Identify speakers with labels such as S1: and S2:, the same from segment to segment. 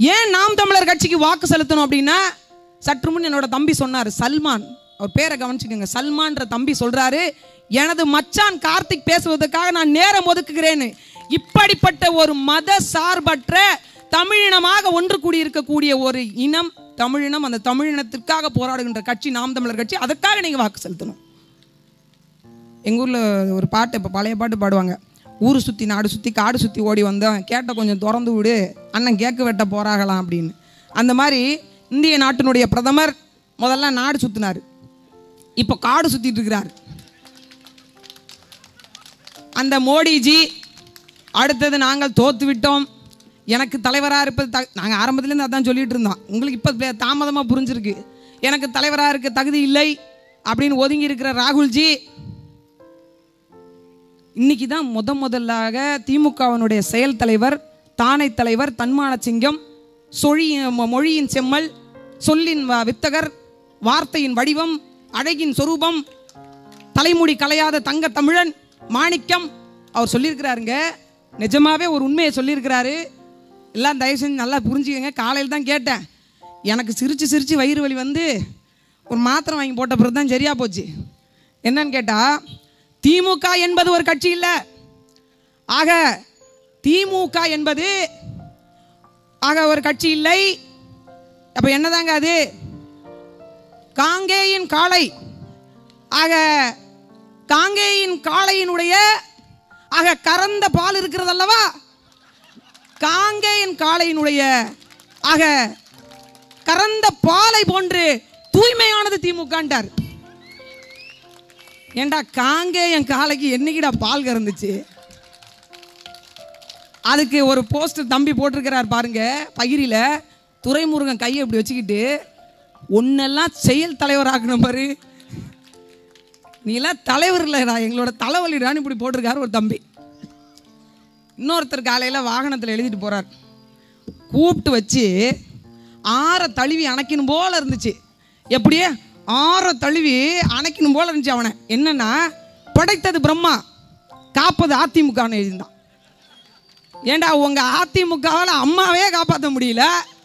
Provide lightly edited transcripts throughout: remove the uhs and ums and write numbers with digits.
S1: ஏன் நாம் தமிழர் கட்சிக்கு வாக்கு செலுத்தணும் அப்படின்னா, சற்று முன் என்னோட தம்பி சொன்னார், சல்மான், அவர் பேரை கவனிச்சுக்கோங்க, சல்மான்ற தம்பி சொல்றாரு, எனது மச்சான் கார்த்திக் பேசுவதற்காக நான் நேரம் ஒதுக்குகிறேன்னு. இப்படிப்பட்ட ஒரு மத சார்பற்ற தமிழினமாக ஒன்று கூடி இருக்கக்கூடிய ஒரு இனம் தமிழினம். அந்த தமிழினத்திற்காக போராடுகின்ற கட்சி நாம் தமிழர் கட்சி. அதற்காக நீங்க வாக்கு செலுத்தணும். எங்க ஊர்ல ஒரு பாட்டு, இப்ப பழைய பாட்டு பாடுவாங்க, ஊரு சுத்தி நாடு சுத்தி காடு சுத்தி ஓடி வந்தோம், கேட்ட கொஞ்சம் திறந்து விடு அண்ணன் கேக்கு வெட்ட போறாகலாம் அப்படின்னு. அந்த மாதிரி இந்திய நாட்டினுடைய பிரதமர் முதல்ல நாடு சுத்தினார், இப்போ காடு சுத்திட்டு இருக்கிறார். அந்த மோடிஜி அடுத்தது நாங்கள் தோத்து விட்டோம், எனக்கு தலைவராக இருப்பது நாங்கள் ஆரம்பத்துலேருந்து அதான் சொல்லிட்டு இருந்தோம், உங்களுக்கு இப்போ தாமதமாக புரிஞ்சிருக்கு, எனக்கு தலைவராக இருக்க தகுதி இல்லை அப்படின்னு ஒதுங்கி இருக்கிற ராகுல்ஜி இன்னைக்கு தான் முதலாக திமுகவினுடைய செயல் தலைவர், தானை தலைவர், தன்மான சிங்கம், மொழியின் செம்மல், சொல்லின் வித்தகர், வார்த்தையின் வடிவம், அழகின் சொரூபம், தலைமுடி கலையாத தங்க தமிழன் மாணிக்கம் அவர் சொல்லியிருக்கிறாருங்க. நிஜமாவே ஒரு உண்மையை சொல்லியிருக்கிறாரு. எல்லாம் தயவு செஞ்சு நல்லா புரிஞ்சுக்கங்க. காலையில் தான் கேட்டேன், எனக்கு சிரிச்சு சிரிச்சு வயிறு வலி வந்து ஒரு மாத்திரை வாங்கி போட்ட பிறகு தான் சரியா போச்சு. என்னன்னு கேட்டா, திமுக என்பது ஒரு கட்சி இல்லை. ஆக திமுக என்பது ஒரு கட்சி இல்லை. அப்ப என்னதாங்க அது? காங்கேயின் காளை. ஆக காங்கேயின் காளையினுடைய கறந்த பால் இருக்கிறது அல்லவா, காங்கேயின் காளையினுடைய கறந்த பாலை போன்று தூய்மையானது திமுகன்றார். ஏண்டா காங்கேயன் காளைக்கு என்னைக்கிடா பால் கறந்துச்சு? அதுக்கு ஒரு போஸ்டர் தம்பி போட்டிருக்கிறார் பாருங்க, பகிரில துரைமுருகன் கையை இப்படி வச்சுக்கிட்டு, ஒன்னெல்லாம் செயல் தலைவர் ஆக்கணும் பாரு, நீ எல்லாம் தலைவர் இல்லைடா, எங்களோட தலைவலிடான்னு இப்படி போட்டிருக்காரு ஒரு தம்பி. இன்னொருத்தர் காலையில் வாகனத்தில் எழுதிட்டு போறார், கூப்பிட்டு வச்சு ஆற தழுவி அணைக்கணும் போல இருந்துச்சு. எப்படியே ஆற தழுவி அணைக்கணும் போல இருந்துச்சு. அவனை என்னன்னா, படைத்தது பிரம்மா, காப்பது அதிமுகன்னு எழுதியிருந்தான். ஏண்டா உங்க அதிமுகவால் அம்மாவே காப்பாற்ற முடியல,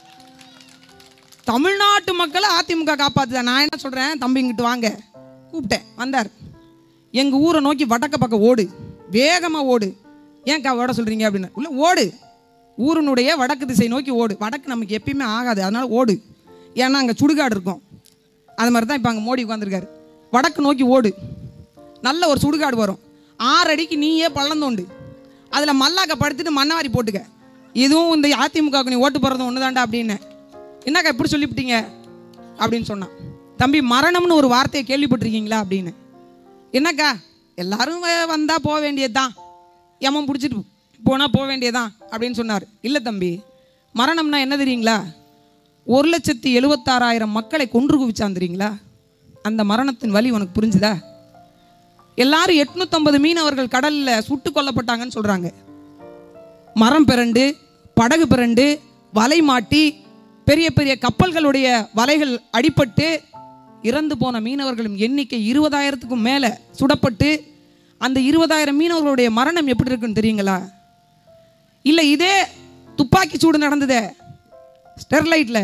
S1: தமிழ்நாட்டு மக்களை அதிமுக காப்பாத்துதான். நான் என்ன சொல்றேன், தம்பி இங்கிட்டு வாங்க கூப்பிட்டேன், வந்தார். எங்க ஊரை நோக்கி வடக்க பக்கம் ஓடு, வேகமா ஓடு. ஏன்க்கா ஓட சொல்றீங்க அப்படின்னு. உள்ள ஓடு, ஊரினுடைய வடக்கு திசை நோக்கி ஓடு. வடக்கு நமக்கு எப்பயுமே ஆகாது, அதனால ஓடு, ஏன்னா அங்கே சுடுகாடு இருக்கும். அது மாதிரி தான் இப்போ அங்கே மோடி உட்காந்துருக்காரு. வடக்கு நோக்கி ஓடு, நல்ல ஒரு சுடுகாடு வரும், 6 அடிக்கு நீயே பள்ளம் தோண்டு, அதில் மல்லாக்க படுத்துட்டு மண்ணவாரி போட்டுக்க, இதுவும் இந்த அதிமுகவுக்கு நீ ஓட்டு போடுறதும் ஒன்று தாண்டா அப்படின்னு. என்னக்கா இப்படி சொல்லிவிட்டீங்க அப்படின்னு சொன்னான். தம்பி, மரணம்னு ஒரு வார்த்தையை கேள்விப்பட்டிருக்கீங்களா அப்படின்னு. என்னக்கா எல்லாரும் வந்தால் போக வேண்டியதுதான், எமன் பிடிச்சிட்டு போனால் போக வேண்டியதான் அப்படின்னு சொன்னார். இல்லை தம்பி, மரணம்னா என்ன தெரியுங்களா? 1,76,000 மக்களை கொன்று குவிச்சான் தெரியுங்களா? அந்த மரணத்தின் வலி உனக்கு புரிஞ்சுதா? எல்லாரும் 850 மீனவர்கள் கடலில் சுட்டு கொல்லப்பட்டாங்கன்னு சொல்கிறாங்க. மரம் பிறண்டு, படகு பிறண்டு, வலை மாட்டி, பெரிய பெரிய கப்பல்களுடைய வலைகள் அடிபட்டு இறந்து போன மீனவர்களின் எண்ணிக்கை 20,000க்கும் மேலே சுடப்பட்டு, அந்த 20,000 மீனவர்களுடைய மரணம் எப்படி இருக்குன்னு தெரியுங்களா? இல்லை இதே துப்பாக்கி சூடு நடந்ததே ஸ்டெர்லைட்ல,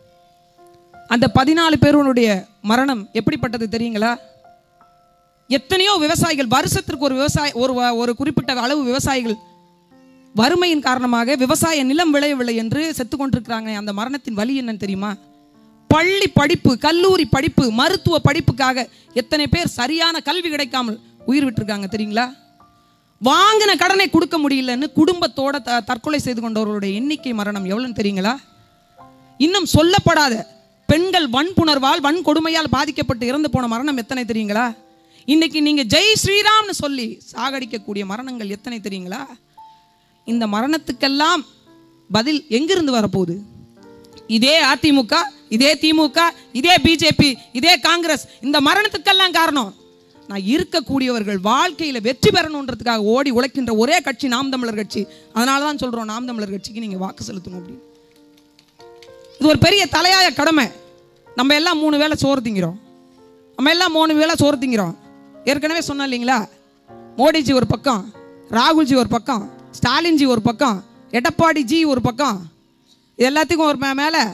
S1: அந்த 14 பேருடைய மரணம் எப்படிப்பட்டது தெரியுங்களா? எத்தனையோ விவசாயிகள், வருஷத்திற்கு ஒரு குறிப்பிட்ட அளவு விவசாயிகள் வறுமையின் காரணமாக விவசாய நிலம் விளையவில்லை என்று செத்து கொண்டிருக்கிறாங்க. அந்த மரணத்தின் வலி என்னன்னு தெரியுமா? பள்ளி படிப்பு, கல்லூரி படிப்பு, மருத்துவ படிப்புக்காக எத்தனை பேர் சரியான கல்வி கிடைக்காமல் உயிர் விட்டுருக்காங்க தெரியுங்களா? வாங்கின கடனை கொடுக்க முடியலன்னு குடும்பத்தோட தற்கொலை செய்து கொண்டவர்களுடைய எண்ணிக்கை மரணம் எவ்வளவுன்னு தெரியுங்களா? இன்னும் சொல்லப்படாத பெண்கள் வன்புணர்வால், வன்கொடுமையால் பாதிக்கப்பட்டு இறந்து போன மரணம் எத்தனை தெரியுங்களா? இன்னைக்கு நீங்க ஜெய் ஸ்ரீராம்னு சொல்லி சாகடிக்கக்கூடிய மரணங்கள் எத்தனை தெரியுங்களா? இந்த மரணத்துக்கெல்லாம் பதில் எங்கிருந்து வரப்போகுது? இதே அதிமுக, இதே திமுக, இதே பிஜேபி, இதே காங்கிரஸ். இந்த மரணத்துக்கெல்லாம் காரணம் நான் இருக்கக்கூடியவர்கள் வாழ்க்கையில வெற்றி பெறணுன்றதுக்காக ஓடி உழைக்கின்ற ஒரே கட்சி நாம் தமிழர் கட்சி. அதனாலதான் சொல்றோம், நாம் தமிழர் கட்சிக்கு நீங்க வாக்கு செலுத்தணும் அப்படின்னு. இது ஒரு பெரிய தலையாய கடமை. நம்ம எல்லாம் 3 வேளை சோறு திங்கிறோம், நம்ம எல்லாம் 3 வேளை சோறு திங்கிறோம். ஏற்கனவே சொன்னோம் இல்லைங்களா, மோடிஜி ஒரு பக்கம், ராகுல்ஜி ஒரு பக்கம், ஸ்டாலின்ஜி ஒரு பக்கம், எடப்பாடி ஜி ஒரு பக்கம், எல்லாத்துக்கும் ஒரு மேலே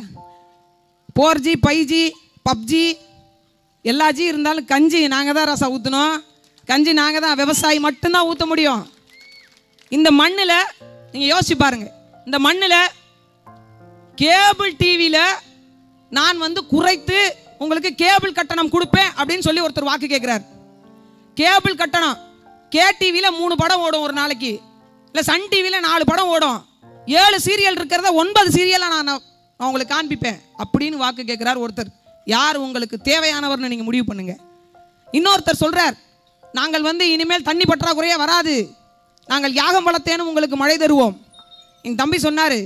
S1: 4G 5G PUBG எல்லா ஜி இருந்தாலும் கஞ்சி நாங்கள் தான் ரசம் ஊற்றணும். கஞ்சி நாங்கள் தான், விவசாயி மட்டும்தான் ஊற்ற முடியும். இந்த மண்ணில் நீங்கள் யோசிச்சு பாருங்க, இந்த மண்ணில் கேபிள் டிவியில் நான் வந்து குறைத்து உங்களுக்கு கேபிள் கட்டணம் கொடுப்பேன் அப்படின்னு சொல்லி ஒருத்தர் வாக்கு கேட்குறார். கேபிள் கட்டணம் KTVயில் 3 படம் ஓடும் ஒரு நாளைக்கு, இல்லை சன் டிவியில் 4 படம் ஓடும், 7 சீரியல் இருக்கிறத 9 சீரியலாக நான் உங்களுக்கு காண்பிப்பேன் அப்படின்னு வாக்கு கேட்குறார் ஒருத்தர். யார் உங்களுக்கு தேவையானவர்னு நீங்கள் முடிவு பண்ணுங்க. இன்னொருத்தர் சொல்கிறார், நாங்கள் வந்து இனிமேல் தண்ணி பற்றாக்குறையே வராது, நாங்கள் யாகம் வளர்த்தேனும் உங்களுக்கு மழை தருவோம். எங்கள் தம்பி சொன்னார்,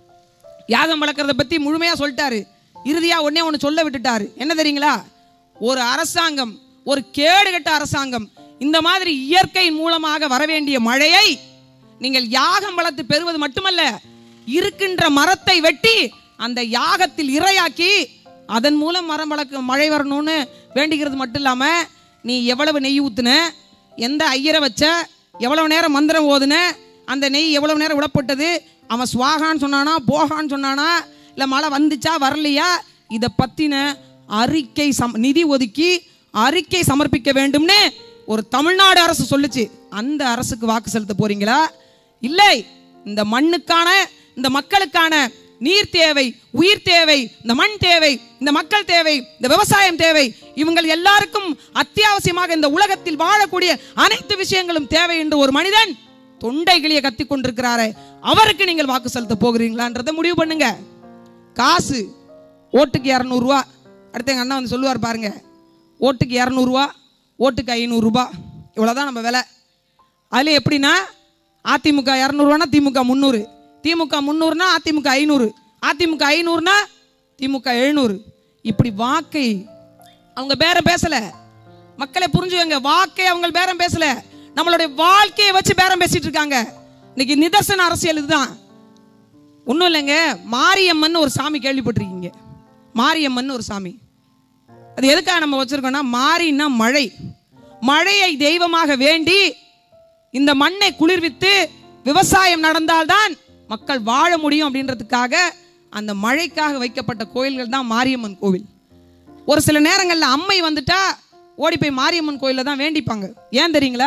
S1: யாகம் வளர்க்குறத பற்றி முழுமையாக சொல்லிட்டாரு. இறுதியாக ஒன்று சொல்ல விட்டுட்டாரு. என்ன தெரியுங்களா? ஒரு அரசாங்கம், ஒரு கேடுகட்ட அரசாங்கம் இந்த மாதிரி இயற்கை மூலமாக வர வேண்டிய மழையை நீங்கள் யாகம் வளர்த்து பெறுவது மட்டுமல்ல, இருக்கின்ற மரத்தை வெட்டி அந்த யாகத்தில் இரையாக்கி அதன் மூலம் மரம் வளர்க்க மழை வரணும்னு வேண்டிக்கிறது மட்டும் இல்லாமல், நீ எவ்வளவு நெய் ஊற்றுன, எந்த ஐயரை வச்ச, எவ்வளவு நேரம் மந்திரம் ஓதுன, அந்த நெய் எவ்வளவு நேரம் விடப்பட்டது, அவன் சுவாகான்னு சொன்னானா போகான்னு சொன்னானா, இல்லை மழை வந்துச்சா வரலையா, இதை பற்றின அறிக்கை நிதி ஒதுக்கி அறிக்கை சமர்ப்பிக்க வேண்டும்னு ஒரு தமிழ்நாடு அரசு சொல்லுச்சு. அந்த அரசுக்கு வாக்கு செலுத்த போறீங்களா? இல்லை, இந்த மண்ணுக்கான, இந்த மக்களுக்கான நீர் தேவை, உயிர் தேவை, இந்த மண் தேவை, இந்த மக்கள் தேவை, இந்த விவசாயம் தேவை, இவங்கள் எல்லாருக்கும் அத்தியாவசியமாக இந்த உலகத்தில் வாழக்கூடிய அனைத்து விஷயங்களும் தேவை என்று ஒரு மனிதன் தொண்டை கிளிய கத்தி கொண்டிருக்கிறாரே, அவருக்கு நீங்கள் வாக்கு செலுத்த போகிறீங்களான்றதை முடிவு பண்ணுங்க. காசு ஓட்டுக்கு 200 ரூபா. அடுத்து எங்கள் அண்ணா வந்து சொல்லுவார் பாருங்க, ஓட்டுக்கு 200 ரூபா, ஓட்டுக்கு 500 ரூபா, இவ்வளோதான் நம்ம விலை. அதில் எப்படின்னா, அதிமுக 200 ரூபானா திமுக 300, திமுக 300னா அதிமுக 500, அதிமுக 500னா திமுக 700. இப்படி வாக்கை அவங்க பேரம் பேசல. மக்களை புரிஞ்சுவங்க, வாக்கை அவங்க பேரம் பேசல, நம்மளுடைய வாழ்க்கையை வச்சு பேரம் பேசிட்டு இருக்காங்க. இன்னைக்கு நிதர்சன அரசியல் இதுதான். ஒன்றும் இல்லைங்க, மாரியம்மன் ஒரு சாமி கேள்விப்பட்டிருக்கீங்க? மாரியம்மன் ஒரு சாமி, அது எதுக்காக நம்ம வச்சிருக்கோம்னா, மாரின்னா மழை, மழையை தெய்வமாக வேண்டி இந்த மண்ணை குளிர்வித்து விவசாயம் நடந்தால்தான் மக்கள் வாழ முடியும் அப்படின்றதுக்காக அந்த மழைக்காக வைக்கப்பட்ட கோயில்கள் தான் மாரியம்மன் கோவில். ஒரு சில நேரங்களில் அம்மை வந்துட்டா ஓடி போய் மாரியம்மன் கோயிலில் தான் வேண்டிப்பாங்க. ஏன் தெரியுங்களா?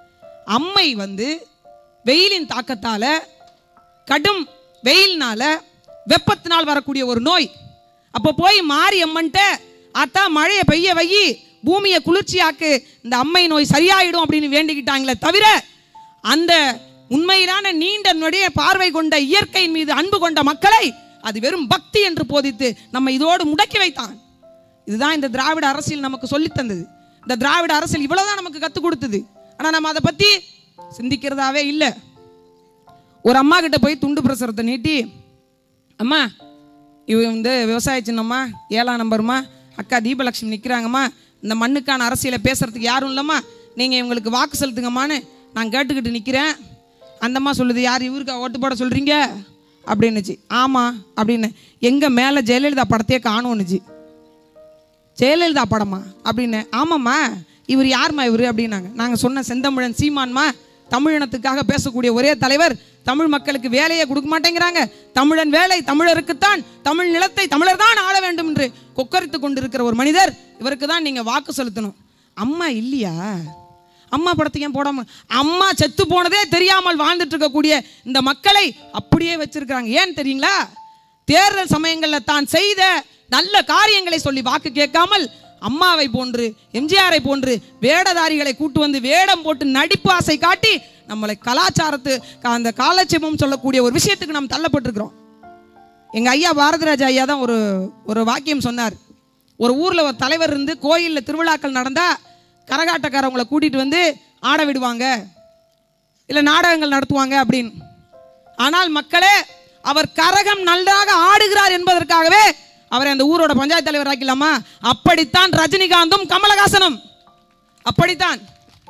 S1: அம்மை வந்து வெயிலின் தாக்கத்தால, கடும் வெயில்னால, வெப்பத்தினால் வரக்கூடிய ஒரு நோய். அப்போ போய் மாரியம்மன்ட்ட ஆத்தா மழையை பெய்ய வை, பூமியை குளிர்ச்சியாக்கு, இந்த அம்மை நோய் சரியாயிடும் அப்படின்னு வேண்டிக்கிட்டாங்களே தவிர, அந்த உண்மையிலான நீண்ட நொடிய பார்வை கொண்ட இயற்கையின் மீது அன்பு கொண்ட மக்களை அது வெறும் பக்தி என்று போதித்து நம்ம இதோடு முடக்கி வைத்தான். இதுதான் இந்த திராவிட அரசியல் நமக்கு சொல்லி தந்தது. இந்த திராவிட அரசியல் இவ்வளவுதான் நமக்கு கற்றுக் கொடுத்தது. ஆனால் நம்ம அதை பற்றி சிந்திக்கிறதாவே இல்லை. ஒரு அம்மா கிட்ட போய் துண்டு பிரசுரத்தை நீட்டி, அம்மா இவ வந்து விவசாய சின்னம்மா 7ஆம் நம்பர்மா, அக்கா தீபலட்சுமி நிற்கிறாங்கம்மா, இந்த மண்ணுக்கான அரசியலை பேசுறதுக்கு யாரும் இல்லைம்மா, நீங்கள் இவங்களுக்கு வாக்கு செலுத்துங்கம்மான்னு நான் கேட்டுக்கிட்டு நிற்கிறேன். அந்தம்மா சொல்லுது, யார் இவருக்கா ஓட்டு போட சொல்கிறீங்க அப்படின்னுச்சு. ஆமாம் அப்படின்னு. எங்கள் மேலே ஜெயலலிதா படத்தையே காணும்னுச்சு. ஜெயலலிதா படமா அப்படின்னு. ஆமாம்மா, இவர் யார்மா இவர் அப்படின்னாங்க. நாங்கள் சொன்ன செந்தமிழன் சீமான்மா, தமிழினத்துக்காக பேசக்கூடிய ஒரே தலைவர், தமிழ் மக்களுக்கு வேலையை கொடுக்க மாட்டேங்கிறாங்க, தமிழன் வேலை தமிழருக்குத்தான், தமிழ் நிலத்தை தமிழர் தான் ஆள வேண்டும் என்று கொக்கரித்து கொண்டிருக்கிற ஒரு மனிதர், இவருக்கு தான் நீங்கள் வாக்கு செலுத்தணும். அம்மா இல்லையா? அம்மா படத்தையும் போடாம, அம்மா செத்து போனதே தெரியாமல் வாழ்ந்துட்டு இருக்கக்கூடிய இந்த மக்களை அப்படியே வச்சிருக்கிறாங்க. ஏன் தெரியுங்களா? தேர்தல் சமயங்களில் தான் செய்த நல்ல காரியங்களை சொல்லி வாக்கு கேட்காமல், அம்மாவை போன்று எம்ஜிஆரை போன்று வேடதாரிகளை கூட்டு வந்து வேடம் போட்டு நடிப்பு ஆசை காட்டி நம்மளை கலாச்சாரத்து அந்த காலட்சேபம் சொல்லக்கூடிய ஒரு விஷயத்துக்கு நாம் தள்ளப்பட்டிருக்கிறோம். எங்கள் ஐயா பாரதிராஜா ஐயா தான் ஒரு வாக்கியம் சொன்னார். ஒரு ஊரில் ஒரு தலைவர் இருந்து கோயிலில் திருவிழாக்கள் நடந்தால் கரகாட்டக்காரவங்களை கூட்டிகிட்டு வந்து ஆட விடுவாங்க, இல்லை நாடகங்கள் நடத்துவாங்க அப்படின்னு. ஆனால் மக்களே, அவர் கரகம் நன்றாக ஆடுகிறார் என்பதற்காகவே அவரை அந்த ஊரோட பஞ்சாயத்து தலைவர் ஆக்கலாமா? அப்படித்தான் ரஜினிகாந்தும் கமலஹாசனும். அப்படித்தான்.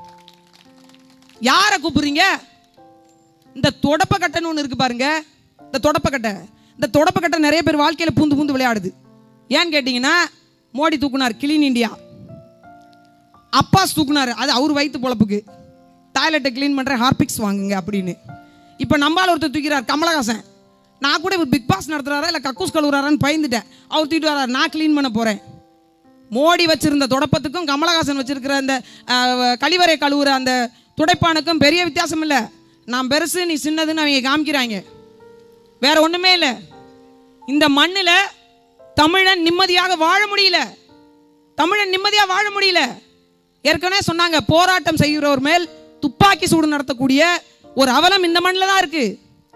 S1: யாரை கூப்பிடுறீங்க? இந்த தொடப்பக்கட்டைன்னு ஒன்று இருக்கு பாருங்க. இந்த தொடப்பக்கட்டை நிறைய பேர் வாழ்க்கையில் பூந்து பூந்து விளையாடுது. ஏன்னு கேட்டீங்கன்னா, மோடி தூக்குனார் கிளீன் இண்டியா, அப்பாஸ் தூக்குனார், அது அவர் வயிற்று பொழப்புக்கு, டாய்லெட்டை கிளீன் பண்ணுற ஹார்பிக்ஸ் வாங்குங்க அப்படின்னு. இப்போ நம்மளால் ஒருத்தர் தூக்கிறார் கமலஹாசன், நான் கூட இவர் பிக் பாஸ் நடத்துறாரா இல்லை கக்கூஸ் கழுவுறாரான்னு பயந்துட்டேன். அவர் தூக்கிட்டு வர்றாரு, நான் க்ளீன் பண்ண போகிறேன். மோடி வச்சிருந்த துடைப்பத்துக்கும் கமலஹாசன் வச்சிருக்கிற அந்த கழிவறை கழுவுற அந்த துடைப்பானுக்கும் பெரிய வித்தியாசம் இல்லை. நான் பெருசு நீ சின்னதுன்னு அவங்க காமிக்கிறாங்க, வேற ஒன்றுமே இல்லை. இந்த மண்ணில் தமிழன் நிம்மதியாக வாழ முடியல, தமிழன் நிம்மதியாக வாழ முடியல. ஏற்கனவே சொன்னாங்க, போராட்டம் செய்கிறவர் மேல் துப்பாக்கி சூடு நடத்தக்கூடிய ஒரு அவலம் இந்த மண்ணில் தான் இருக்கு.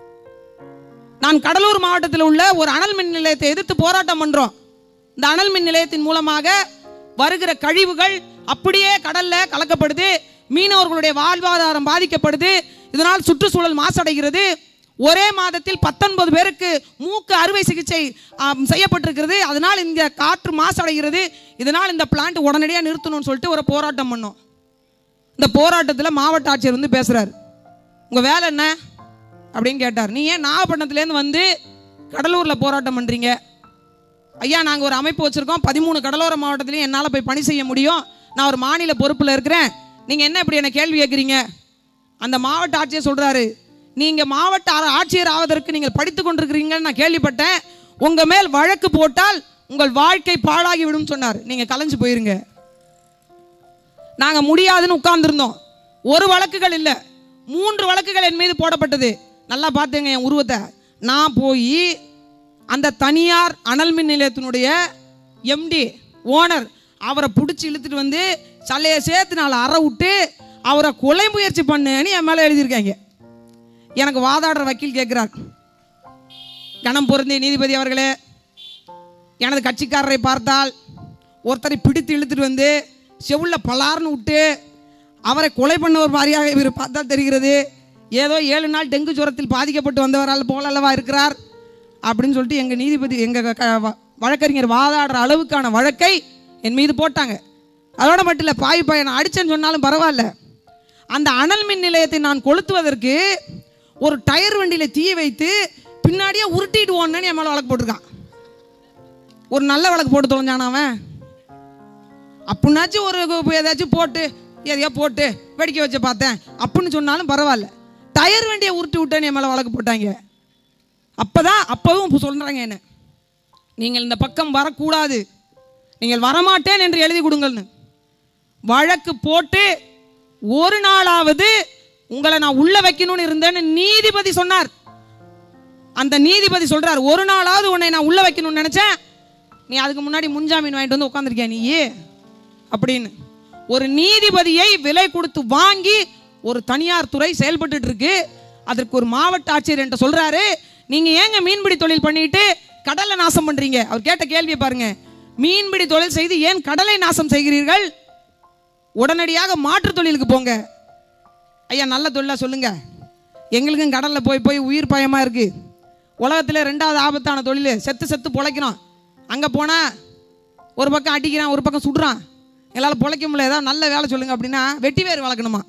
S1: நான் கடலூர் மாவட்டத்தில் உள்ள ஒரு அனல் மின் நிலையத்தை எதிர்த்து போராட்டம் பண்றோம். இந்த அனல் மின் நிலையத்தின் மூலமாக வருகிற கழிவுகள் அப்படியே கடல்ல கலக்கப்படுது, மீனவர்களுடைய வாழ்வாதாரம் பாதிக்கப்படுது, இதனால் சுற்றுச்சூழல் மாசடைகிறது. ஒரே மாதத்தில் 19 பேருக்கு மூக்கு அறுவை சிகிச்சை செய்யப்பட்டிருக்கிறது. அதனால் இந்த காற்று மாசடைகிறது. இதனால் இந்த பிளான்ட் உடனடியாக நிறுத்தணும்னு சொல்லிட்டு ஒரு போராட்டம் பண்ணோம். இந்த போராட்டத்தில் மாவட்ட ஆட்சியர் வந்து பேசுறாரு, உங்க வேலை என்ன அப்படின்னு கேட்டார். நீ ஏன் நாகப்பட்டினத்துலேருந்து வந்து கடலூரில் போராட்டம் பண்ணுறீங்க? ஐயா, நாங்கள் ஒரு அமைப்பு வச்சுருக்கோம், 13 கடலோர மாவட்டத்திலையும் என்னால் போய் பணி செய்ய முடியும், நான் ஒரு மாநில பொறுப்பில் இருக்கிறேன், நீங்கள் என்ன இப்படி என்ன கேள்வி கேட்குறீங்க? அந்த மாவட்ட ஆட்சியர் சொல்கிறாரு, நீங்கள் மாவட்ட ஆட்சியர் ஆவதற்கு நீங்கள் படித்து கொண்டிருக்கிறீங்கன்னு நான் கேள்விப்பட்டேன், உங்கள் மேல் வழக்கு போட்டால் உங்கள் வாழ்க்கை பாழாகிவிடும் சொன்னார். நீங்கள் கலைஞ்சு போயிருங்க. நாங்கள் முடியாதுன்னு உட்கார்ந்துருந்தோம். ஒரு வழக்குகள் இல்லை, 3 வழக்குகள் என் மீது போடப்பட்டது. நல்லா பார்த்துங்க என் உருவத்தை. நான் போய் அந்த தனியார் அனல் மின் நிலையத்தினுடைய எம்டி ஓனர் அவரை பிடிச்சி இழுத்துட்டு வந்து சல்லையை சேர்த்து 4 அறை விட்டு அவரை கொலை முயற்சி பண்ணுன்னு என் மேலே எழுதியிருக்காங்க. எனக்கு வாதாடுற வக்கீல் கேட்குறார், கணம் பொருந்திய நீதிபதி அவர்களே, எனது கட்சிக்காரரை பார்த்தால் ஒருத்தரை பிடித்து இழுத்துட்டு வந்து செவுள்ள பலார்னு விட்டு அவரை கொலை பண்ணவர் மாதிரியாக இவர் பார்த்தா தெரிகிறது. ஏதோ 7 நாள் டெங்கு ஜுரத்தில் பாதிக்கப்பட்டு வந்தவரால் போலல்லவா இருக்கிறார் அப்படின்னு சொல்லிட்டு எங்கள் நீதிபதி எங்கள் வழக்கறிஞர் வாதாடுற அளவுக்கான வழக்கை என் மீது போட்டாங்க. அதோட மட்டும் இல்லை, பாய் பையனை அடிச்சேன்னு சொன்னாலும் பரவாயில்ல, அந்த அனல் மின் நிலையத்தை நான் கொளுத்துவதற்கு ஒரு டயர் வண்டியில் தீ வைத்து பின்னாடியே உருட்டிட்டு ஓடனு என் மேலே வழக்கு போட்டிருக்கான். ஒரு நல்ல வழக்கு போட்டு தொலைஞ்சான் அவன். அப்படின்னாச்சும் ஒரு ஏதாச்சும் போட்டு எதையோ போட்டு வெடிக்க வச்சு பார்த்தேன் அப்படின்னு சொன்னாலும் பரவாயில்ல, டயர் வண்டியை உருட்டி விட்டேன்னு என் மேலே வழக்கு போட்டாங்க. அப்பவும் சொல்கிறாங்க என்ன, நீங்கள் இந்த பக்கம் வரக்கூடாது, நீங்கள் வரமாட்டேன் என்று எழுதி கொடுங்கள்னு வழக்கு போட்டு ஒரு நாளாவது உங்களை நான் உள்ள வைக்கணும்னு இருந்தேன்னு நீதிபதி சொன்னார். அந்த நீதிபதி சொல்றார், ஒரு நாளாவது உன்னை நான் உள்ள வைக்கணும்னு நினைச்சேன், நீ அதுக்கு முன்னாடி முன்ஜாமீன் வாங்கிட்டு வந்து உட்காந்துருக்கியா நீ அப்படின்னு. ஒரு நீதிபதியை விலை கொடுத்து வாங்கி ஒரு தனியார் துறை செயல்பட்டு இருக்கு. அதற்கு ஒரு மாவட்ட ஆட்சியர் என்கிட்ட சொல்றாரு, நீங்க ஏங்க மீன்பிடி தொழில் பண்ணிட்டு கடலை நாசம் பண்றீங்க? அவர் கேட்ட கேள்வியை பாருங்க, மீன்பிடி தொழில் செய்து ஏன் கடலை நாசம் செய்கிறீர்கள்? உடனடியாக மாற்று தொழிலுக்கு போங்க. ஐயா, நல்ல தொழிலா சொல்லுங்க. எங்களுக்கும் கடலில் போய் போய் உயிர் பயமா இருக்கு. உலகத்தில் 2வது ஆபத்தான தொழில், செத்து செத்து பொழைக்கிறோம். அங்கே போனால் ஒரு பக்கம் அடிக்கிறான், ஒரு பக்கம் சுடுறான், எங்களால் பொழைக்க முடியல, ஏதாவது நல்ல வேலை சொல்லுங்க அப்படின்னா வெட்டி வேர் வளர்க்கணுமா?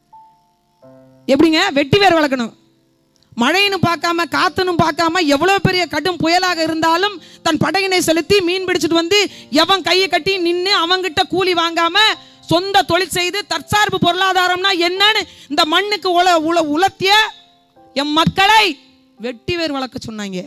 S1: எப்படிங்க வெட்டி வேர் வளர்க்கணும்? மழைன்னு பார்க்காம காத்துன்னு பார்க்காம எவ்வளோ பெரிய கடும் புயலாக இருந்தாலும் தன் படகினை செலுத்தி மீன் பிடிச்சிட்டு வந்து எவன் கையை கட்டி நின்று அவங்கிட்ட கூலி வாங்காம சொந்த தொழில் செய்து தற்சார்பு பொருளாதாரம்னா என்னன்னு இந்த மண்ணுக்கு உலர்த்திய எம் மக்களை வெட்டி வேர் வளர்க்க சொன்னாங்க.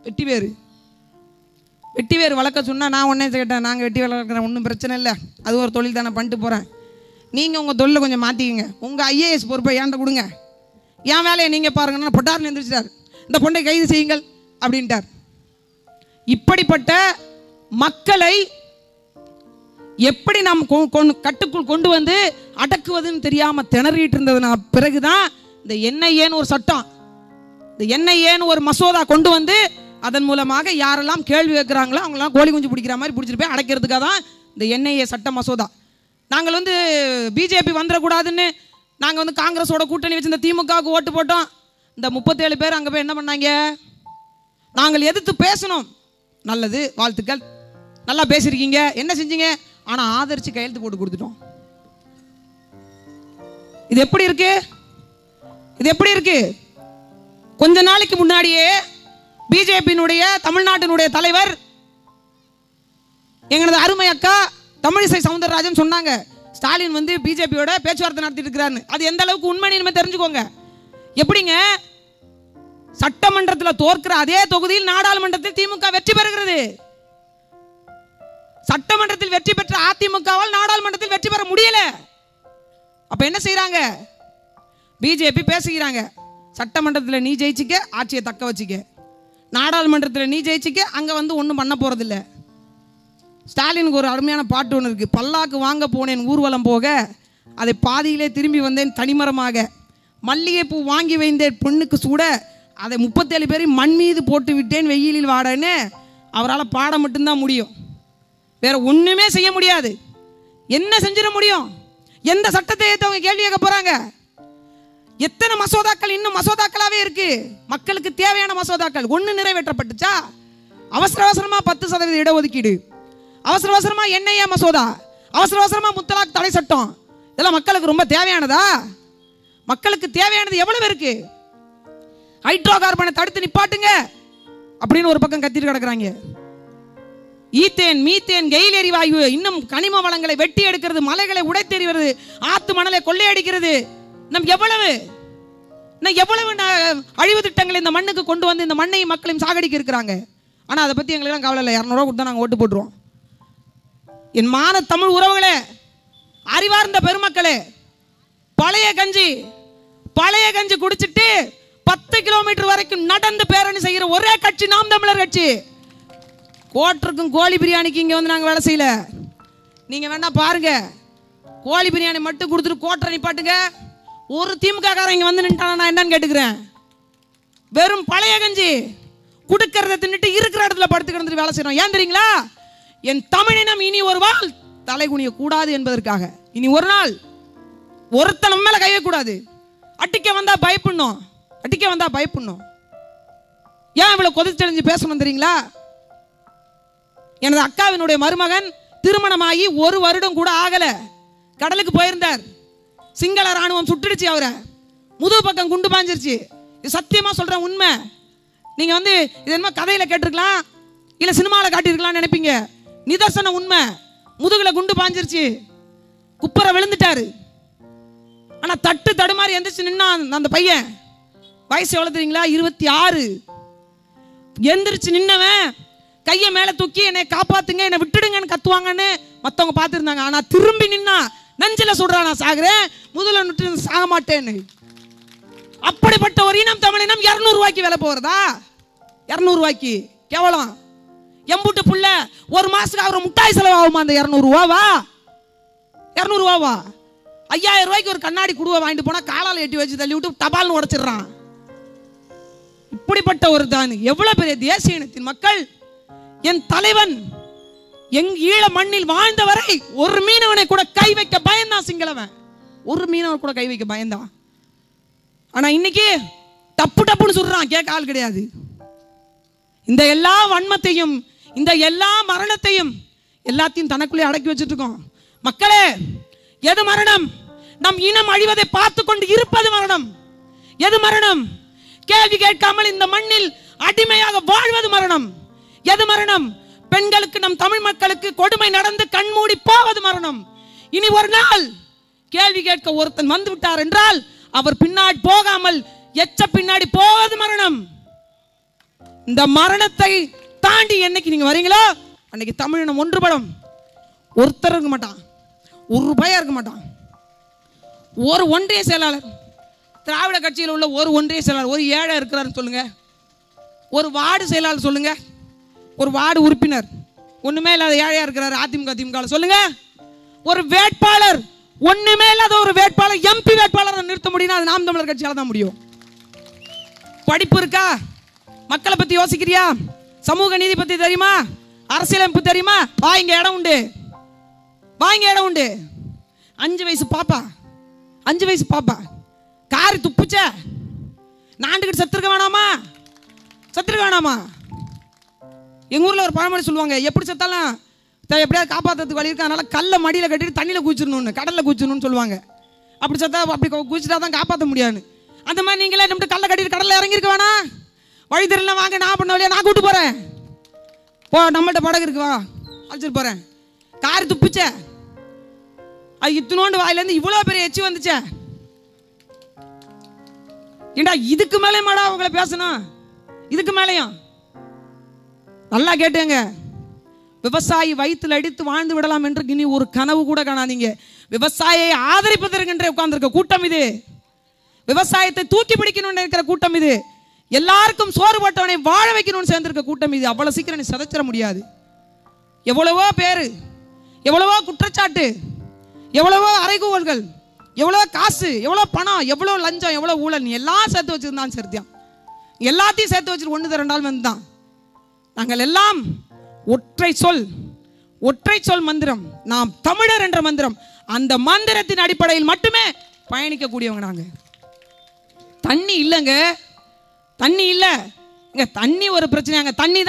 S1: வெட்டி வேர் வளர்க்க சொன்னா நான் ஒன்னே கேட்டேன், நாங்கள் வெட்டி வேர் வளர்க்குறேன், ஒன்றும் பிரச்சனை இல்லை, அது ஒரு தொழில் தானே பண்ணிட்டு போகிறேன். நீங்கள் உங்கள் தொழிலை கொஞ்சம் மாற்றிக்கங்க, உங்கள் ஐஏஎஸ் பொறுப்பை ஏன்ட்ட கொடுங்க, என் வேலையை நீங்கள் பாருங்கன்னா பொட்டார்னு எழுந்திரிச்சிட்டார். இந்த பொண்ணை கைது செய்யுங்கள் அப்படின்ட்டார். இப்படிப்பட்ட மக்களை எப்படி நாம் கட்டுக்குள் கொண்டு வந்து அடக்குவதுன்னு தெரியாம திணறிட்டு இருந்ததுனா பிறகுதான் இந்த என்ஐஏன்னு ஒரு சட்டம், இந்த என்ஐஏன்னு ஒரு மசோதா கொண்டு வந்து அதன் மூலமாக யாரெல்லாம் கேள்வி கேட்கிறாங்களோ அவங்களாம் கோழி குஞ்சு பிடிக்கிற மாதிரி பிடிச்சிட்டு போய் அடைக்கிறதுக்காக தான் இந்த என்ஐஏ சட்ட மசோதா. நாங்கள் வந்து பிஜேபி வந்துடக்கூடாதுன்னு நாங்கள் வந்து காங்கிரஸோட கூட்டணி வச்சு இந்த திமுகவுக்கு ஓட்டு போட்டோம். இந்த 37 பேர் அங்கே போய் என்ன பண்ணாங்க? நாங்கள் எதிர்த்து பேசணும், நல்லது, வாழ்த்துக்கள், நல்லா பேசியிருக்கீங்க, என்ன செஞ்சீங்க? ஆனால் ஆதரிச்சு கையெழுத்து போட்டு கொடுத்துட்டோம். இது எப்படி இருக்கு? கொஞ்ச நாளைக்கு முன்னாடியே பிஜேபியினுடைய தமிழ்நாட்டினுடைய தலைவர் எங்களது அருமை அக்கா தமிழிசை சவுந்தரராஜன் சொன்னாங்க, ஸ்டாலின் வந்து பிஜேபியோட பேச்சுவார்த்தை நடத்திட்டு இருக்கிறாரு. அது எந்த அளவுக்கு உண்மை இனிமே தெரிஞ்சுக்கோங்க. எப்படிங்க சட்டமன்றத்தில் தோற்கிற அதே தொகுதியில் நாடாளுமன்றத்தில் திமுக வெற்றி பெறுகிறது. சட்டமன்றத்தில் வெற்றி பெற்ற அதிமுகவால் நாடாளுமன்றத்தில் வெற்றி பெற முடியல. அப்ப என்ன செய்யறாங்க? பிஜேபி பேசுகிறாங்க, சட்டமன்றத்தில் நீ ஜெயிச்சிக்க, ஆட்சியை தக்க வச்சுக்க, நாடாளுமன்றத்தில் நீ ஜெயிச்சிக்க, அங்க வந்து ஒன்றும் பண்ண போறதில்ல. ஸ்டாலினுக்கு ஒரு அருமையான பாட்டு ஒன்று இருக்கு. பல்லாக்கு வாங்க போனேன் ஊர்வலம் போக, அதை பாதியிலே திரும்பி வந்தேன் தனிமரமாக, மல்லிகைப்பூ வாங்கி வைந்தேன் பெண்ணுக்கு சூட, அதை 37 பேரை மண் மீது போட்டு விட்டேன் வெயிலில் வாடன்னு அவரால் பாட மட்டும்தான் முடியும். வேற ஒண்ணுமே செய்ய முடியாது. என்ன செஞ்சிட முடியும்? எந்த சட்டத்தை அவங்க கேள்வி கேட்க போறாங்க? எத்தனை மசோதாக்கள் இன்னும் மசோதாக்களாவே இருக்கு. மக்களுக்கு தேவையான மசோதாக்கள் ஒண்ணு நிறைவேற்றப்பட்டுச்சா? அவசர அவசரமா 10% இடஒதுக்கீடு, அவசர அவசரமா என்ஐஏ மசோதா, அவசர அவசரமா முத்தலாக் தடை சட்டம், இதெல்லாம் மக்களுக்கு ரொம்ப தேவையானதா? மக்களுக்கு தேவையானது எவ்வளவு இருக்கு? ஹைட்ரோ கார்பனை தடுத்து நிப்பாட்டுங்க அப்படின்னு ஒரு பக்கம் கத்திட்டு கிடக்குறாங்க. ஈத்தேன், மீத்தேன், கெயில் எரிவாயு, இன்னும் கனிம வளங்களை வெட்டி எடுக்கிறது, மலைகளை உடைத்தெறிவது, ஆத்து மணலை கொள்ளையடிக்கிறது, நம் எவ்வளவு அழிவு திட்டங்களை இந்த மண்ணுக்கு கொண்டு வந்து இந்த மண்ணையும் மக்களையும் சாகடிக்க இருக்கிறாங்க. ஆனா அதை பத்தி எங்களுக்கு கவலை இல்லை. 200 ரூபா கொடுத்தா நாங்கள் ஓட்டு போட்டுருவோம். என் மான தமிழ் உறவுகளே, அறிவார்ந்த பெருமக்களே, பழைய கஞ்சி குடிச்சிட்டு 10 கிலோமீட்டர் வரைக்கும் நடந்து பேரணி செய்கிற ஒரே கட்சி நாம் தமிழர் கட்சி. கோட்டருக்கும் கோழி பிரியாணிக்கு இங்க வந்து நாங்க வேலை செய்யல. நீங்க வேணா பாருங்க, கோழி பிரியாணி மட்டும் கொடுத்துட்டு கோட்டரை நிப்பாட்டுங்க. ஒரு திமுக காரன் இங்க வந்து நின்றானா நான் என்னன்னு கேட்டுக்கிறேன். வெறும் பழைய கஞ்சி குடுக்கறத தின்னுட்டு இருக்கிற இடத்துல படுத்து கிடந்துட்டு வேலை செய்யறோம். ஏன் தெரியுங்களா? என் தமிழினம் இனி ஒரு நாள் தலைகுனிய கூடாது என்பதற்காக. இனி ஒரு நாள் ஒருத்தன் நம்ம மேல கை வைக்க கூடாது. அடிக்க வந்தா பயப்படணும். ஏன் இவ்வளவு கொதிச்செறிஞ்சு பேசணும் தெரியுங்களா? எனது அக்காவினுடைய மருமகன் திருமணமாகி 1 வருடம் கூட ஆகல, கடலுக்கு போயிருந்தார். சிங்கள ராணுவம் சுட்டுடுச்சு அவரை, முதுகு பக்கம் குண்டு பாஞ்சிருச்சு. இது சத்தியமா சொல்றேன், உண்மை. நீங்க வந்து இது என்ன கதையில கேட்டிருக்கலாம், இல்ல சினிமாவில் காட்டியிருக்கலாம் நினைப்பீங்க. நிதர்சன உண்மை. முதுகுல குண்டு பாஞ்சிருச்சு, குப்பரை விழுந்துட்டாரு. ஆனா தட்டு தடுமாறி எந்திரிச்சு நின்னா அந்த பையன். வயசு எவ்வளவு தெரியுங்களா? 26. எந்திரிச்சு நின்னவன் கையை மேல தூக்கி என்னை காப்பாத்துங்க, என்னை விட்டுடுங்கன்னு கத்துவாங்கன்னு மத்தவங்க பார்த்துருந்தாங்க. ஆனா திரும்பி நின்னா நெஞ்சில சொல்றான், நான் சாகுறேன், முதல்ல விட்டு சாக மாட்டேன்னு. அப்படிப்பட்ட ஒரு இனம் தமிழினம் 200 ரூபாய்க்கு விலை போறதா? 200 ரூபாய்க்கு கேவலம். எம்புட்டு புள்ள ஒரு மாசத்துக்கு அவரை முட்டாய் செலவாகுமா? அந்த 200 ரூபாவா? 200 ரூபாவா? 5000 ரூபாய்க்கு ஒரு கண்ணாடி குடுவை வாங்கிட்டு போனா காலால எட்டி வச்சு தள்ளி விட்டு தபால்னு உடைச்சிடறான். இப்படிப்பட்ட ஒரு தான் எவ்வளவு பெரிய தேசிய இனத்தின் மக்கள். என் தலைவன் எங் ஈழ மண்ணில் வாழ்ந்த வரை ஒரு மீனவனை கூட கை வைக்க பயந்தான் சிங்களவன். ஒரு மீனவன் கூட கை வைக்க பயந்தான். ஆனா இன்னைக்கு டப்பு டப்புன்னு சொல்றான், கேட்க ஆள் கிடையாது. இந்த எல்லா வன்மத்தையும், இந்த எல்லா மரணத்தையும் எல்லாத்தையும் தனக்குள்ளே அடக்கி வச்சுட்டு இருக்கோம். மக்களே, எது மரணம்? நம் இனம் அழிவதை பார்த்து கொண்டு இருப்பது மரணம். எது மரணம்? கேள்வி கேட்காமல் இந்த மண்ணில் அடிமையாக வாழ்வது மரணம். எது மரணம்? பெண்களுக்கு, நம் தமிழ் மக்களுக்கு கொடுமை நடந்து கண்மூடி போவது மரணம். இனி ஒரு நாள் கேள்வி கேட்க ஒருத்தன் வந்து விட்டார் என்றால் அவர் பின்னாடி போகாமல் எச்ச பின்னாடி போவது மரணம். இந்த மரணத்தை தாண்டி என்னைக்கு நீங்க வரீங்களோ அன்னைக்கு தமிழினம் ஒன்றுபடும். ஒருத்தர் இருக்க மாட்டான், ஒரு ரூபாயா இருக்க மாட்டான். ஒரு ஒன்றிய செயலாளர், திராவிட கட்சியில் உள்ள ஒரு ஒன்றிய செயலாளர், ஒரு ஏழை இருக்கிறாருன்னு சொல்லுங்க. ஒரு வார்டு செயலாளர் சொல்லுங்க. ஒரு வார்டு உறுப்பினர் ஒண்ணுமே இல்லாத ஏழையா இருக்கிறாரு அதிமுக திமுக சொல்லுங்க. ஒரு வேட்பாளர் ஒண்ணுமே இல்லாத ஒரு வேட்பாளர் எம்பி வேட்பாளரை நிறுத்த முடியும், அது நாம் தமிழர் கட்சியால தான் முடியும். படிப்பு இருக்கா? மக்களை பத்தி யோசிக்கிறியா? சமூக நீதி பத்தி தெரியுமா? அரசியலமைப்பு தெரியுமா? வா இங்க இடம் உண்டு, வா இங்க இடம் உண்டு. 5 வயசு பாப்பா காரி துப்புச்ச நாண்டுகிட்டு செத்துருக்க வேணாமா? எங்க ஊர்ல ஒரு பழமொழி சொல்லுவாங்க, எப்படி செத்தாலும் எப்படியாவது காப்பாற்றுறதுக்கு வழி இருக்கு, அதனால கல்லை மடியில் கட்டிட்டு தண்ணியில் குதிச்சிடணும்னு, கடலில் குதிச்சிடணும்னு சொல்லுவாங்க. அப்படி செத்தா அப்படி குதிச்சுட்டா தான் காப்பாற்ற முடியாது. அந்த மாதிரி நீங்களே நம்ம கல்லை கட்டிட்டு கடலில் இறங்கிருக்க வேணாம். வழி தெரியல, வாங்க நான் பண்ண வழியா நான் கூட்டு போறேன், போ நம்மள்ட்ட படகு இருக்கு, வா அழைச்சிட்டு போறேன். காரி துப்புச்ச, அது இத்தினோண்டு வாயிலேருந்து இவ்வளோ பெரிய எச்சி வந்துச்சே. ஏண்டா இதுக்கு மேலே மாடா அவங்கள பேசணும்? இதுக்கு மேலேயும் நல்லா கேட்டுங்க. விவசாயி வயிற்றுல அடித்து வாழ்ந்து விடலாம் என்று இனி ஒரு கனவு கூட காணாதீங்க. விவசாயியை ஆதரிப்பதற்கென்றே உட்கார்ந்திருக்க கூட்டம் இது. விவசாயத்தை தூக்கி பிடிக்கணும்னு இருக்கிற கூட்டம் இது. எல்லாருக்கும் சோறு போட்டவனை வாழ வைக்கணும்னு சேர்ந்திருக்க கூட்டம் இது. அவ்வளவு சீக்கிரம் நீ சதைச்சிட முடியாது. எவ்வளவோ பேரு, எவ்வளவோ குற்றச்சாட்டு, எவ்வளவோ அறைகூவல்கள், எவ்வளோ காசு, எவ்வளோ பணம், எவ்வளோ லஞ்சம், எவ்வளோ ஊழல், நீ எல்லாம் சேர்த்து வச்சிருந்தான் சரித்தியம். எல்லாத்தையும் சேர்த்து வச்சுட்டு ஒன்று ரெண்டால் வந்து தான். நாங்கள் எல்லாம் ஒற்றை சொல் மந்திரம், நாம் தமிழர் என்ற மந்திரம், அந்த மந்திரத்தின் அடிப்படையில் மட்டுமே பயணிக்கக்கூடியவங்க நாங்கள். தண்ணி இல்லைங்க, தண்ணி இல்லை இங்க. தண்ணி ஒரு பிரச்சனை, தண்ணி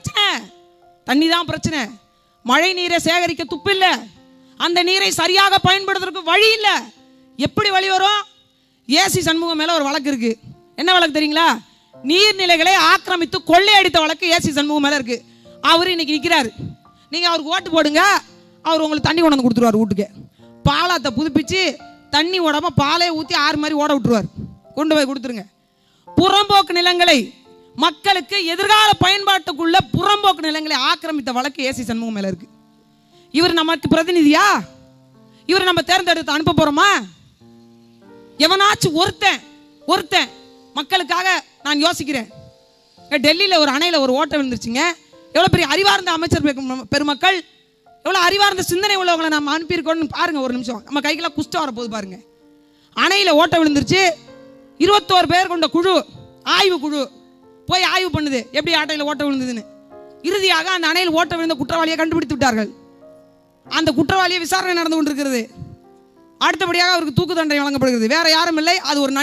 S1: தான் பிரச்சனை. மழை நீரை சேகரிக்க துப்பு இல்லை, அந்த நீரை சரியாக பயன்படுத்துறதுக்கு வழி இல்லை. எப்படி வழி வரும்? ஏசி சண்முகம் மேல ஒரு வழக்கு இருக்கு. என்ன வழக்கு தெரியுங்களா? நீர்நிலைகளை ஆக்கிரமித்து கொள்ளையடித்த வழக்கு ஏசி சண்முகம் மேல இருக்கு. அவரு இன்னைக்கு நிற்கிறாரு. நீங்க அவருக்கு ஓட்டு போடுங்க, அவர் உங்களுக்கு தண்ணி கொண்டு வந்து கொடுத்துருவார். வீட்டுக்கு பாலாத்தை புதுப்பிச்சு தண்ணி ஓடாம பாலே ஊற்றி ஆறு மாதிரி ஓட விட்டுருவார். கொண்டு போய் கொடுத்துருங்க. புறம்போக்கு நிலங்களை, மக்களுக்கு எதிர்கால பயன்பாட்டுக்குள்ள புறம்போக்கு நிலங்களை ஆக்கிரமித்த வழக்கு ஏசி சண்முகம் மேல இருக்கு. இவர் நமக்கு பிரதிநிதியா? இவர் நம்ம தேர்ந்தெடுத்து அனுப்ப போறோமா? எவனாச்சும் ஒருத்தன் மக்களுக்காக நான் யோசிக்கிறேன். டெல்லியில் ஒரு அணையில் ஒரு ஓட்டம் விழுந்துருச்சுங்க. எவ்வளோ பெரிய அறிவார்ந்த அமைச்சர் பெருமக்கள், எவ்வளோ அறிவார்ந்த சிந்தனை உள்ளவங்களை நம்ம அனுப்பியிருக்கோம்னு பாருங்க. ஒரு நிமிஷம், நம்ம கைக்கெல்லாம் குஷ்டம் வரப்போது பாருங்க. அணையில் ஓட்டம் விழுந்துருச்சு. 21 பேர் கொண்ட குழு, ஆய்வு குழு போய் ஆய்வு பண்ணுது எப்படி அணையில் ஓட்டம் விழுந்ததுன்னு. இறுதியாக அந்த அணையில் ஓட்டம் விழுந்த குற்றவாளியை கண்டுபிடித்து விட்டார்கள். அந்த குற்றவாளியை விசாரணை நடந்து கொண்டிருக்கிறது. அடுத்தபடியாக அவருக்கு தூக்கு தண்டனை வழங்கப்படுகிறது. வேற யாரும் இல்லை, அது ஒரு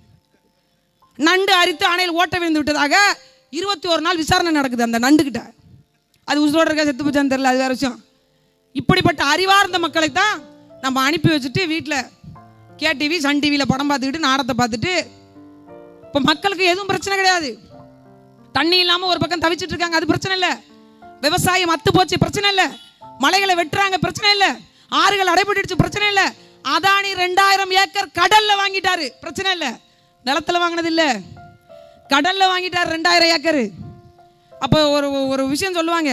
S1: நண்டு அரித்து அணையில் ஓட்ட விழுந்து விட்டதாக 21 நாள் விசாரணை நடக்குது அந்த நண்டு கிட்ட. அது உசுரோட இருக்கா செத்து போச்சான்னு தெரியல, அது வேற விஷயம். இப்படிப்பட்ட அறிவார்ந்த மக்களை தான் நம்ம அனுப்பி வச்சுட்டு வீட்டில் KTV சன் டிவியில் படம் பார்த்துக்கிட்டு நாடகத்தை பார்த்துட்டு, இப்போ மக்களுக்கு எதுவும் பிரச்சனை கிடையாது. தண்ணி இல்லாமல் ஒரு பக்கம் தவிச்சிட்டு இருக்காங்க, அது பிரச்சனை இல்லை. விவசாயம் அத்து போச்சு, பிரச்சனை இல்லை. மலைகளை வெட்டுறாங்க, பிரச்சனை இல்லை. ஆறுகள் அடைபட்டுடுச்சு, பிரச்சனை இல்லை. அதானி 2000 ஏக்கர் கடல்ல வாங்கிட்டாரு, பிரச்சனை இல்லை. நிலத்துல வாங்கினது இல்லை, கடல்ல வாங்கிட்டாரு 2000 ஏக்கர். அப்போ ஒரு விஷயம் சொல்லுவாங்க,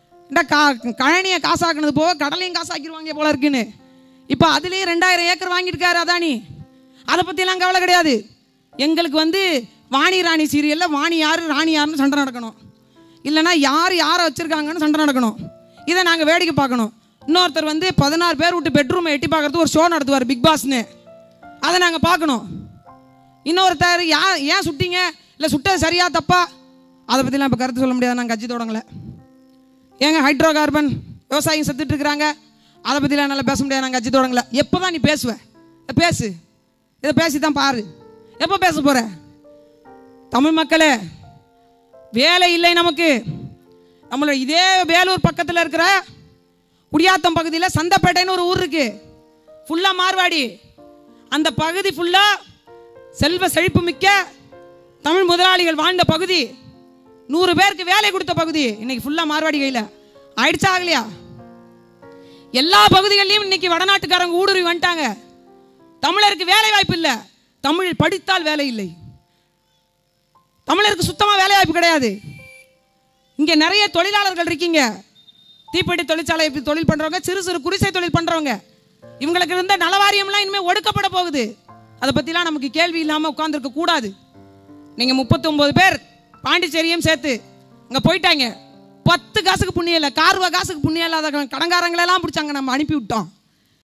S1: கழனியை காசாக்குனது போக கடலையும் காசாக்கிடுவாங்க போல இருக்குன்னு. இப்போ அதுலேயும் 2000 ஏக்கர் வாங்கியிருக்காரு அதானி. அதை பற்றிலாம் கவலை கிடையாது. எங்களுக்கு வாணி ராணி சீரியலில் வாணி யார் ராணி யாருன்னு சண்டை நடக்கணும், இல்லைனா யாரை வச்சுருக்காங்கன்னு சண்டை நடக்கணும். இதை நாங்கள் வேடிக்கை பார்க்கணும். இன்னொருத்தர் 16 பேர் விட்டு பெட்ரூமை எட்டி பார்க்கறது ஒரு ஷோ நடத்துவார், பிக் பாஸ்ன்னு. அதை நாங்கள் பார்க்கணும். இன்னொருத்தர் ஏன் சுட்டிங்க, இல்லை சுட்டது சரியா தப்பா, அதை பற்றிலாம் இப்போ கருத்து சொல்ல முடியாது. நாங்கள் கட்சி தொடங்கலை. ஏங்க ஹைட்ரோ கார்பன் விவசாயம் செத்துட்டு இருக்கிறாங்க, அதை பற்றிலாம் என்னால் பேச முடியாது. நாங்கள் கட்சி தொடங்கலை. எப்போ தான் நீ பேசுவேன்? பேசு, இதை பேசி தான் பாரு. எப்போ பேச போகிற? தமிழ் மக்களே, வேலை இல்லை நமக்கு. நம்மளோட இதே வேலூர் பக்கத்தில் இருக்கிற குடியாத்தம் பகுதியில் சந்தப்பேட்டைன்னு ஒரு ஊர் இருக்கு, ஃபுல்லாக மார்வாடி. அந்த பகுதி ஃபுல்லாக செல்வ செழிப்பு மிக்க தமிழ் முதலாளிகள் வாழ்ந்த பகுதி. 100 பேருக்கு வேலை கொடுத்த பகுதி. இன்னைக்கு ஃபுல்லாக மார்வாடி கையில் ஆயிடுச்சா ஆகலையா? எல்லா பகுதிகளிலும் இன்னைக்கு வடநாட்டுக்காரங்க ஊடுருவி வந்துட்டாங்க. தமிழருக்கு வேலை வாய்ப்பு இல்லை. தமிழ் படித்தால் வேலை இல்லை. தமிழருக்கு சுத்தமாக வேலை வாய்ப்பு கிடையாது. இங்கே நிறைய தொழிலாளர்கள் இருக்கீங்க. தீப்பெட்டி தொழிற்சாலை தொழில் பண்ணுறவங்க, சிறு குடிசை தொழில் பண்ணுறவங்க, இவங்களுக்கு இருந்த நலவாரியம்லாம் இனிமேல் ஒடுக்கப்பட போகுது. அதை பற்றிலாம் நமக்கு கேள்வி இல்லாமல் உட்காந்துருக்க கூடாது. நீங்கள் 39 பேர் பாண்டிச்சேரியும் சேர்த்து அங்கே போயிட்டாங்க. 10 காசுக்கு புண்ணியம் இல்லை, கார்வா காசுக்கு புண்ணியம் இல்லாத கடங்காரங்களெல்லாம் பிடிச்சாங்க, நம்ம அனுப்பி விட்டோம்.